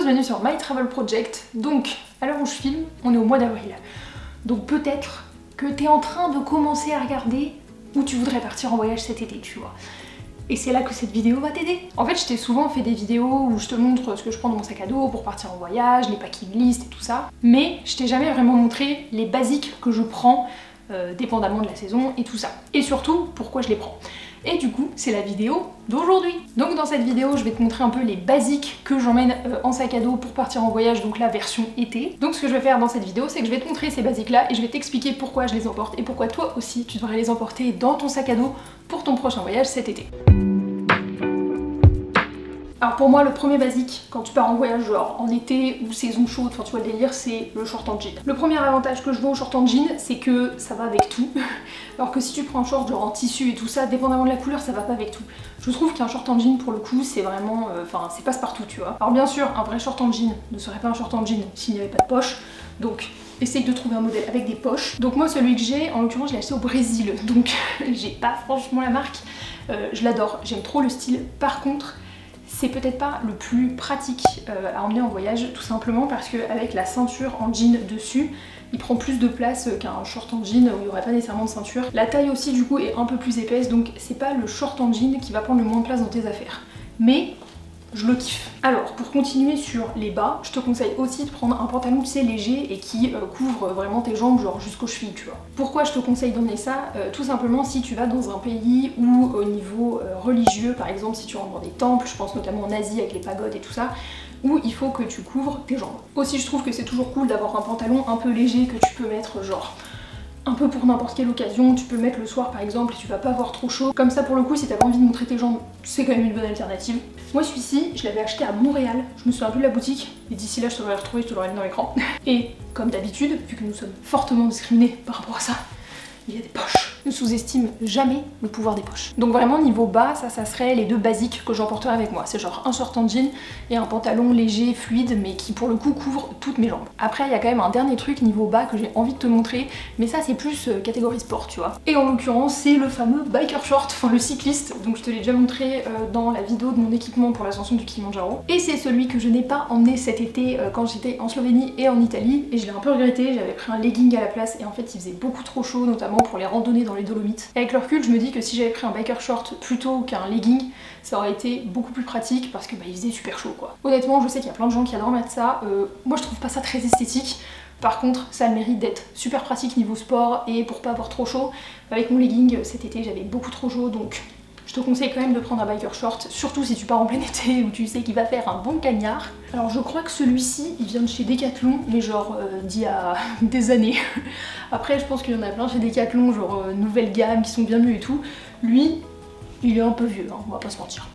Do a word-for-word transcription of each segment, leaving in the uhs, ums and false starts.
tous, bienvenue sur My Travel Project. Donc, à l'heure où je filme, on est au mois d'avril. Donc peut-être que t'es en train de commencer à regarder où tu voudrais partir en voyage cet été, tu vois. Et c'est là que cette vidéo va t'aider. En fait, je t'ai souvent fait des vidéos où je te montre ce que je prends dans mon sac à dos pour partir en voyage, les packing lists et tout ça. Mais je t'ai jamais vraiment montré les basiques que je prends, euh, dépendamment de la saison et tout ça. Et surtout, pourquoi je les prends. Et du coup, c'est la vidéo d'aujourd'hui. Donc dans cette vidéo, je vais te montrer un peu les basiques que j'emmène euh, en sac à dos pour partir en voyage, donc la version été. Donc ce que je vais faire dans cette vidéo, c'est que je vais te montrer ces basiques-là et je vais t'expliquer pourquoi je les emporte et pourquoi toi aussi, tu devrais les emporter dans ton sac à dos pour ton prochain voyage cet été. Alors pour moi, le premier basique, quand tu pars en voyage genre en été ou saison chaude, enfin tu vois le délire, c'est le short en jean. Le premier avantage que je vois au short en jean, c'est que ça va avec tout. Alors que si tu prends un short genre en tissu et tout ça, dépendamment de la couleur, ça va pas avec tout. Je trouve qu'un short en jean, pour le coup, c'est vraiment... Enfin, euh, c'est passe-partout, tu vois. Alors bien sûr, un vrai short en jean ne serait pas un short en jean s'il n'y avait pas de poche. Donc, essaye de trouver un modèle avec des poches. Donc moi, celui que j'ai, en l'occurrence, je l'ai acheté au Brésil. Donc, j'ai pas franchement la marque. Euh, je l'adore, j'aime trop le style. Par contre... c'est peut-être pas le plus pratique euh, à emmener en voyage, tout simplement parce qu'avec la ceinture en jean dessus, il prend plus de place qu'un short en jean où il n'y aurait pas nécessairement de ceinture. La taille aussi du coup est un peu plus épaisse, donc c'est pas le short en jean qui va prendre le moins de place dans tes affaires. Mais je le kiffe. Alors pour continuer sur les bas, je te conseille aussi de prendre un pantalon tu sais léger et qui euh, couvre vraiment tes jambes genre jusqu'aux chevilles, tu vois. Pourquoi je te conseille d'emmener ça? euh, Tout simplement si tu vas dans un pays où au niveau euh, religieux, par exemple si tu rentres dans des temples, je pense notamment en Asie avec les pagodes et tout ça, où il faut que tu couvres tes jambes. Aussi je trouve que c'est toujours cool d'avoir un pantalon un peu léger que tu peux mettre genre un peu pour n'importe quelle occasion, tu peux le mettre le soir par exemple et tu vas pas avoir trop chaud. Comme ça pour le coup, si t'as pas envie de montrer tes jambes, c'est quand même une bonne alternative. Moi celui-ci, je l'avais acheté à Montréal, je me souviens plus de la boutique, et d'ici là je te l'aurais retrouvé, je te l'aurais mis dans l'écran. Et comme d'habitude, vu que nous sommes fortement discriminés par rapport à ça, il y a des poches. Ne sous-estime jamais le pouvoir des poches. Donc vraiment niveau bas, ça, ça serait les deux basiques que j'emporterais avec moi. C'est genre un short en jean et un pantalon léger, fluide, mais qui pour le coup couvre toutes mes jambes. Après, il y a quand même un dernier truc niveau bas que j'ai envie de te montrer, mais ça c'est plus euh, catégorie sport, tu vois. Et en l'occurrence, c'est le fameux biker short, enfin le cycliste. Donc je te l'ai déjà montré euh, dans la vidéo de mon équipement pour l'ascension du Kilimanjaro. Et c'est celui que je n'ai pas emmené cet été euh, quand j'étais en Slovénie et en Italie. Et je l'ai un peu regretté, j'avais pris un legging à la place et en fait il faisait beaucoup trop chaud, notamment pour les randonnées dans les Dolomites. Et avec le recul, je me dis que si j'avais pris un biker short plutôt qu'un legging, ça aurait été beaucoup plus pratique parce que bah, il faisait super chaud quoi. Honnêtement, je sais qu'il y a plein de gens qui adorent mettre ça. Euh, moi, je trouve pas ça très esthétique. Par contre, ça a le mérite d'être super pratique niveau sport et pour pas avoir trop chaud. Avec mon legging cet été, j'avais beaucoup trop chaud, donc je te conseille quand même de prendre un biker short, surtout si tu pars en plein été où tu sais qu'il va faire un bon cagnard. Alors je crois que celui-ci, il vient de chez Decathlon, mais genre euh, d'il y a des années. Après, je pense qu'il y en a plein chez Decathlon, genre euh, nouvelle gamme, qui sont bien mieux et tout. Lui, il est un peu vieux, hein, on va pas se mentir.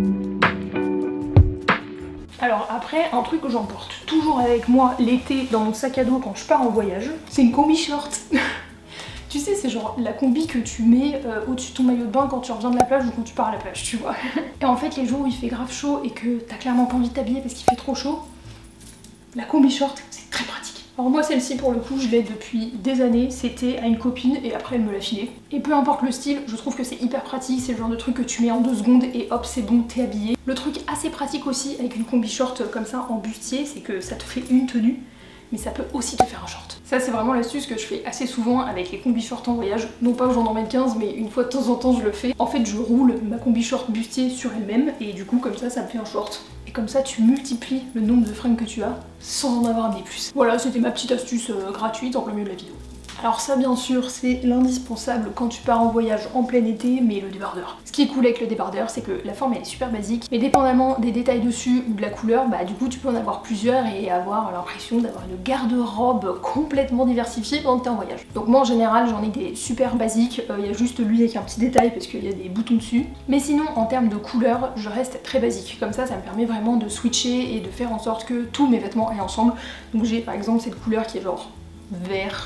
Alors après, un truc que j'emporte toujours avec moi l'été dans mon sac à dos quand je pars en voyage, c'est une combi short. Tu sais, c'est genre la combi que tu mets euh, au-dessus de ton maillot de bain quand tu reviens de la plage ou quand tu pars à la plage, tu vois. Et en fait, les jours où il fait grave chaud et que t'as clairement pas envie de t'habiller parce qu'il fait trop chaud, la combi short, c'est très pratique. Alors moi, celle-ci, pour le coup, je l'ai depuis des années. C'était à une copine et après, elle me l'a filée. Et peu importe le style, je trouve que c'est hyper pratique. C'est le genre de truc que tu mets en deux secondes et hop, c'est bon, t'es habillé. Le truc assez pratique aussi avec une combi short comme ça en bustier, c'est que ça te fait une tenue, mais ça peut aussi te faire un short. Ça c'est vraiment l'astuce que je fais assez souvent avec les combi shorts en voyage. Non pas que j'en emmène quinze, mais une fois de temps en temps je le fais. En fait je roule ma combi short bustier sur elle-même et du coup comme ça ça me fait un short. Et comme ça tu multiplies le nombre de fringues que tu as sans en avoir amené plus. Voilà, c'était ma petite astuce euh, gratuite en plein milieu de la vidéo. Alors ça bien sûr c'est l'indispensable quand tu pars en voyage en plein été, mais le débardeur. Ce qui est cool avec le débardeur c'est que la forme elle est super basique, mais dépendamment des détails dessus ou de la couleur, bah du coup tu peux en avoir plusieurs et avoir l'impression d'avoir une garde-robe complètement diversifiée pendant que t'es en voyage. Donc moi en général j'en ai des super basiques, il euh, y a juste lui avec un petit détail parce qu'il y a des boutons dessus. Mais sinon en termes de couleur je reste très basique, comme ça ça me permet vraiment de switcher et de faire en sorte que tous mes vêtements aient ensemble. Donc j'ai par exemple cette couleur qui est genre vert,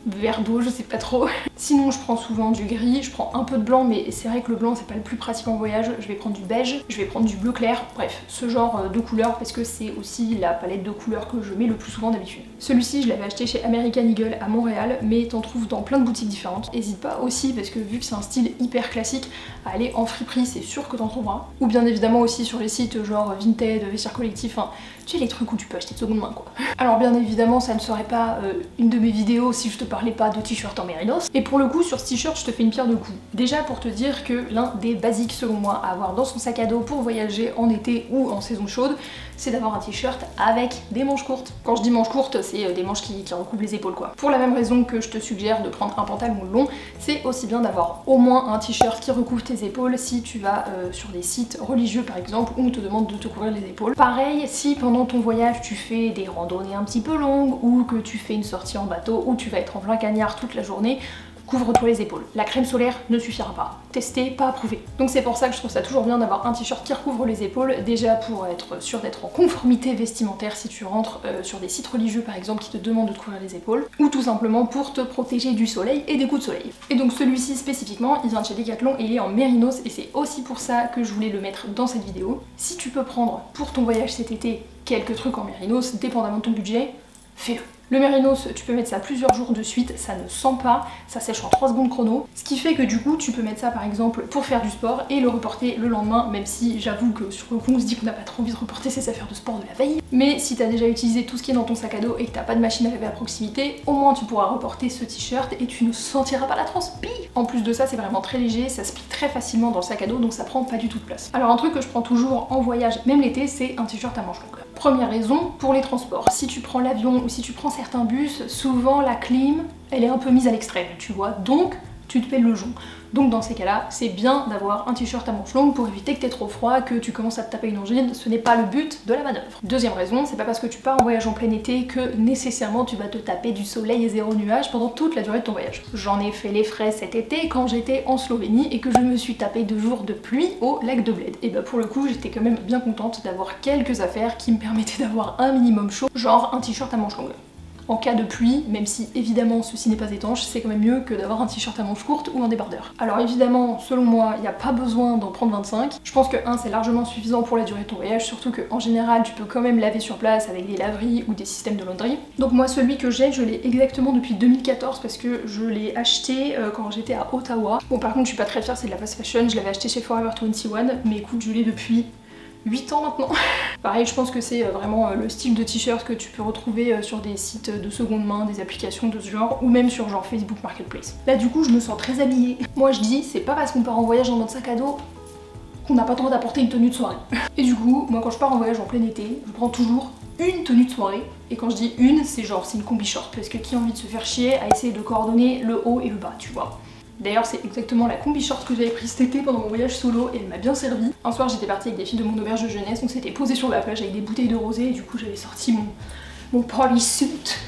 vert d'eau, je sais pas trop. Sinon je prends souvent du gris, je prends un peu de blanc, mais c'est vrai que le blanc c'est pas le plus pratique en voyage. Je vais prendre du beige, je vais prendre du bleu clair, bref, ce genre de couleurs parce que c'est aussi la palette de couleurs que je mets le plus souvent d'habitude. Celui-ci je l'avais acheté chez American Eagle à Montréal, mais t'en trouves dans plein de boutiques différentes. Hésite pas aussi, parce que vu que c'est un style hyper classique, à aller en friperie, c'est sûr que t'en trouveras. Ou bien évidemment aussi sur les sites genre Vinted, Vestiaire Collectif, enfin tu sais les trucs où tu peux acheter de seconde main quoi. Alors bien évidemment ça ne serait pas euh, une de mes vidéos si je te parlais pas de t-shirt en mérinos. Et pour le coup sur ce t-shirt je te fais une pierre de coups. Déjà pour te dire que l'un des basiques selon moi à avoir dans son sac à dos pour voyager en été ou en saison chaude, c'est d'avoir un t-shirt avec des manches courtes. Quand je dis manches courtes, c'est des manches qui, qui recouvrent les épaules quoi. Pour la même raison que je te suggère de prendre un pantalon long, c'est aussi bien d'avoir au moins un t-shirt qui recouvre tes épaules si tu vas euh, sur des sites religieux par exemple où on te demande de te couvrir les épaules. Pareil, si pendant ton voyage tu fais des randonnées un petit peu longues ou que tu fais une sortie en bateau ou tu vas être en plein cagnard toute la journée, couvre-toi les épaules. La crème solaire ne suffira pas. Testé, pas approuvé. Donc c'est pour ça que je trouve ça toujours bien d'avoir un t-shirt qui recouvre les épaules, déjà pour être sûr d'être en conformité vestimentaire si tu rentres euh, sur des sites religieux par exemple qui te demandent de te couvrir les épaules, ou tout simplement pour te protéger du soleil et des coups de soleil. Et donc celui-ci spécifiquement, il vient de chez Decathlon et il est en mérinos et c'est aussi pour ça que je voulais le mettre dans cette vidéo. Si tu peux prendre pour ton voyage cet été quelques trucs en mérinos, dépendamment de ton budget, fais-le. Le mérinos, tu peux mettre ça plusieurs jours de suite, ça ne sent pas, ça sèche en trois secondes chrono. Ce qui fait que du coup, tu peux mettre ça par exemple pour faire du sport et le reporter le lendemain, même si j'avoue que sur le coup, on se dit qu'on n'a pas trop envie de reporter ses affaires de sport de la veille. Mais si t'as déjà utilisé tout ce qui est dans ton sac à dos et que t'as pas de machine à laver à proximité, au moins tu pourras reporter ce t-shirt et tu ne sentiras pas la transpi. En plus de ça, c'est vraiment très léger, ça se plie très facilement dans le sac à dos, donc ça prend pas du tout de place. Alors un truc que je prends toujours en voyage, même l'été, c'est un t-shirt à manches longues. Première raison, pour les transports. Si tu prends l'avion ou si tu prends certains bus, souvent la clim, elle est un peu mise à l'extrême, tu vois, donc tu te pèles le jonc. Donc dans ces cas-là, c'est bien d'avoir un t-shirt à manches longues pour éviter que t'aies trop froid, que tu commences à te taper une angine, ce n'est pas le but de la manœuvre. Deuxième raison, c'est pas parce que tu pars en voyage en plein été que nécessairement tu vas te taper du soleil et zéro nuage pendant toute la durée de ton voyage. J'en ai fait les frais cet été quand j'étais en Slovénie et que je me suis tapé deux jours de pluie au lac de Bled. Et bah pour le coup, j'étais quand même bien contente d'avoir quelques affaires qui me permettaient d'avoir un minimum chaud, genre un t-shirt à manches longues. En cas de pluie, même si évidemment ceci n'est pas étanche, c'est quand même mieux que d'avoir un t-shirt à manches courtes ou un débardeur. Alors évidemment, selon moi, il n'y a pas besoin d'en prendre vingt-cinq. Je pense que un c'est largement suffisant pour la durée de ton voyage, surtout qu'en général tu peux quand même laver sur place avec des laveries ou des systèmes de laundry. Donc moi celui que j'ai, je l'ai exactement depuis deux mille quatorze parce que je l'ai acheté euh, quand j'étais à Ottawa. Bon par contre je suis pas très fière, c'est de la fast fashion, je l'avais acheté chez Forever vingt et un, mais écoute je l'ai depuis huit ans maintenant. Pareil, je pense que c'est vraiment le style de t-shirt que tu peux retrouver sur des sites de seconde main, des applications de ce genre, ou même sur genre Facebook Marketplace. Là du coup je me sens très habillée. Moi je dis, c'est pas parce qu'on part en voyage dans notre sac à dos qu'on n'a pas le droit d'apporter une tenue de soirée. Et du coup, moi quand je pars en voyage en plein été, je prends toujours une tenue de soirée. Et quand je dis une, c'est genre c'est une combi short, parce que qui a envie de se faire chier à essayer de coordonner le haut et le bas, tu vois. D'ailleurs c'est exactement la combi short que j'avais prise cet été pendant mon voyage solo et elle m'a bien servi. Un soir j'étais partie avec des filles de mon auberge de jeunesse, on s'était posé sur la plage avec des bouteilles de rosé et du coup j'avais sorti mon, mon party suit.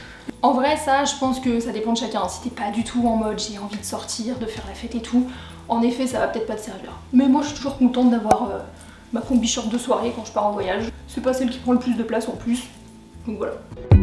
En vrai ça je pense que ça dépend de chacun, si t'es pas du tout en mode j'ai envie de sortir, de faire la fête et tout, en effet ça va peut-être pas te servir. Mais moi je suis toujours contente d'avoir euh, ma combi short de soirée quand je pars en voyage. C'est pas celle qui prend le plus de place en plus, donc voilà.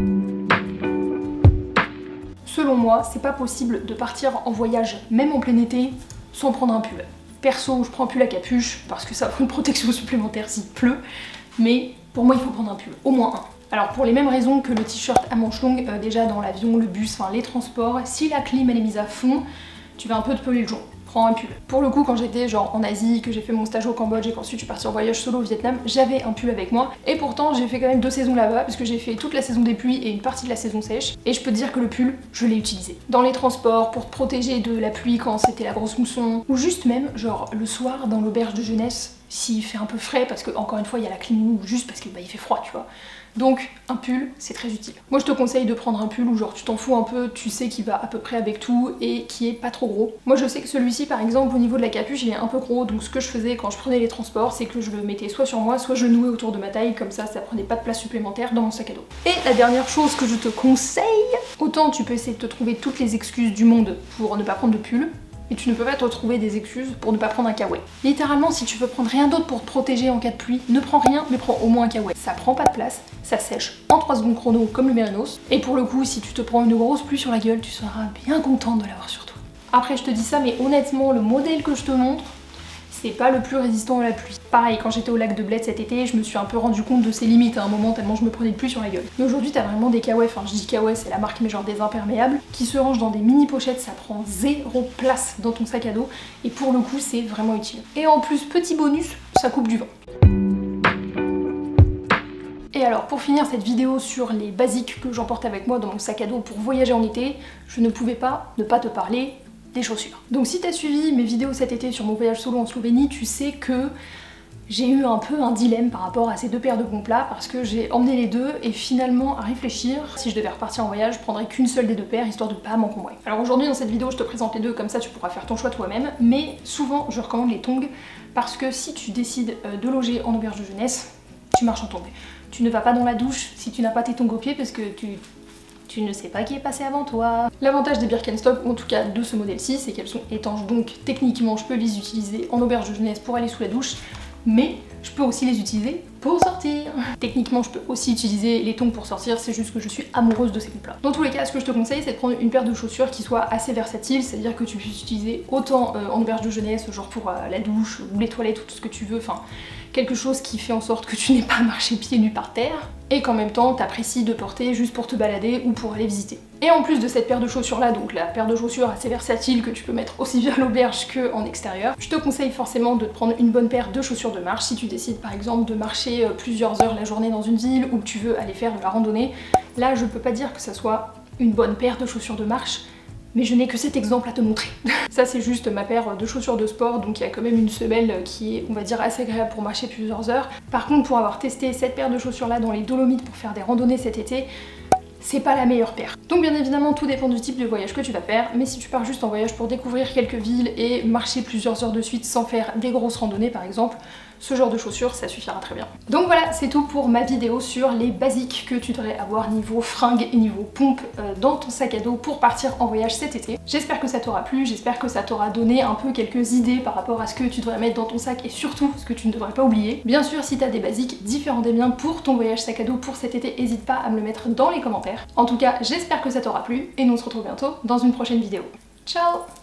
Selon moi, c'est pas possible de partir en voyage, même en plein été, sans prendre un pull. Perso, je prends un pull à capuche, parce que ça offre une protection supplémentaire s'il pleut, mais pour moi il faut prendre un pull, au moins un. Alors pour les mêmes raisons que le t-shirt à manches longues, euh, déjà dans l'avion, le bus, enfin les transports, si la clim elle est mise à fond, tu vas un peu te peler le jonc. Prends un pull. Pour le coup, quand j'étais genre en Asie, que j'ai fait mon stage au Cambodge et qu'ensuite je suis partie en voyage solo au Vietnam, j'avais un pull avec moi. Et pourtant, j'ai fait quand même deux saisons là-bas, parce que j'ai fait toute la saison des pluies et une partie de la saison sèche. Et je peux te dire que le pull, je l'ai utilisé. Dans les transports, pour te protéger de la pluie quand c'était la grosse mousson, ou juste même, genre le soir dans l'auberge de jeunesse, s'il fait un peu frais, parce que encore une fois, il y a la clim, ou juste parce que bah, il fait froid, tu vois. Donc un pull c'est très utile. Moi je te conseille de prendre un pull où genre tu t'en fous un peu, tu sais qu'il va à peu près avec tout et qui est pas trop gros. Moi je sais que celui-ci par exemple au niveau de la capuche il est un peu gros, donc ce que je faisais quand je prenais les transports c'est que je le mettais soit sur moi soit je le nouais autour de ma taille, comme ça ça prenait pas de place supplémentaire dans mon sac à dos. Et la dernière chose que je te conseille, autant tu peux essayer de te trouver toutes les excuses du monde pour ne pas prendre de pull, et tu ne peux pas te retrouver des excuses pour ne pas prendre un kawaii. Littéralement, si tu veux prendre rien d'autre pour te protéger en cas de pluie, ne prends rien, mais prends au moins un kawaii. Ça prend pas de place, ça sèche en trois secondes chrono comme le Mérinos, et pour le coup, si tu te prends une grosse pluie sur la gueule, tu seras bien contente de l'avoir sur toi. Après, je te dis ça, mais honnêtement, le modèle que je te montre, c'est pas le plus résistant à la pluie. Pareil, quand j'étais au lac de Bled cet été, je me suis un peu rendu compte de ses limites à un moment tellement je me prenais de pluie sur la gueule. Mais aujourd'hui t'as vraiment des kawaii, enfin je dis kawaii, c'est la marque mais genre des imperméables, qui se rangent dans des mini pochettes, ça prend zéro place dans ton sac à dos et pour le coup c'est vraiment utile. Et en plus, petit bonus, ça coupe du vent. Et alors pour finir cette vidéo sur les basiques que j'emporte avec moi dans mon sac à dos pour voyager en été, je ne pouvais pas ne pas te parler des chaussures. Donc si t'as suivi mes vidéos cet été sur mon voyage solo en Slovénie, tu sais que j'ai eu un peu un dilemme par rapport à ces deux paires de bons plats parce que j'ai emmené les deux et finalement à réfléchir, si je devais repartir en voyage, je prendrais qu'une seule des deux paires histoire de pas m'encombrer. Alors aujourd'hui dans cette vidéo je te présente les deux, comme ça tu pourras faire ton choix toi-même, mais souvent je recommande les tongs parce que si tu décides de loger en auberge de jeunesse, tu marches en tongs. Tu ne vas pas dans la douche si tu n'as pas tes tongs aux pieds parce que tu... tu ne sais pas qui est passé avant toi. L'avantage des Birkenstock, ou en tout cas de ce modèle-ci, c'est qu'elles sont étanches, donc techniquement je peux les utiliser en auberge de jeunesse pour aller sous la douche, mais je peux aussi les utiliser pour sortir. Techniquement je peux aussi utiliser les tongs pour sortir, c'est juste que je suis amoureuse de ces coups-là. Dans tous les cas, ce que je te conseille, c'est de prendre une paire de chaussures qui soit assez versatile, c'est-à-dire que tu puisses utiliser autant euh, en auberge de jeunesse, genre pour euh, la douche, ou les toilettes, ou tout ce que tu veux, enfin quelque chose qui fait en sorte que tu n'aies pas marché pieds nus par terre, et qu'en même temps t'apprécies de porter juste pour te balader ou pour aller visiter. Et en plus de cette paire de chaussures là, donc la paire de chaussures assez versatile que tu peux mettre aussi bien à l'auberge que en extérieur, je te conseille forcément de te prendre une bonne paire de chaussures de marche si tu décides par exemple de marcher plusieurs heures la journée dans une ville ou que tu veux aller faire de la randonnée. Là je peux pas dire que ça soit une bonne paire de chaussures de marche, mais je n'ai que cet exemple à te montrer. Ça c'est juste ma paire de chaussures de sport, donc il y a quand même une semelle qui est, on va dire, assez agréable pour marcher plusieurs heures. Par contre, pour avoir testé cette paire de chaussures là dans les Dolomites pour faire des randonnées cet été, c'est pas la meilleure paire. Donc bien évidemment tout dépend du type de voyage que tu vas faire, mais si tu pars juste en voyage pour découvrir quelques villes et marcher plusieurs heures de suite sans faire des grosses randonnées par exemple, ce genre de chaussures ça suffira très bien. Donc voilà, c'est tout pour ma vidéo sur les basiques que tu devrais avoir niveau fringues et niveau pompe euh, dans ton sac à dos pour partir en voyage cet été. J'espère que ça t'aura plu, j'espère que ça t'aura donné un peu quelques idées par rapport à ce que tu devrais mettre dans ton sac et surtout ce que tu ne devrais pas oublier. Bien sûr, si t'as des basiques différents des miens pour ton voyage sac à dos pour cet été, n'hésite pas à me le mettre dans les commentaires. En tout cas, j'espère que ça t'aura plu et nous on se retrouve bientôt dans une prochaine vidéo. Ciao!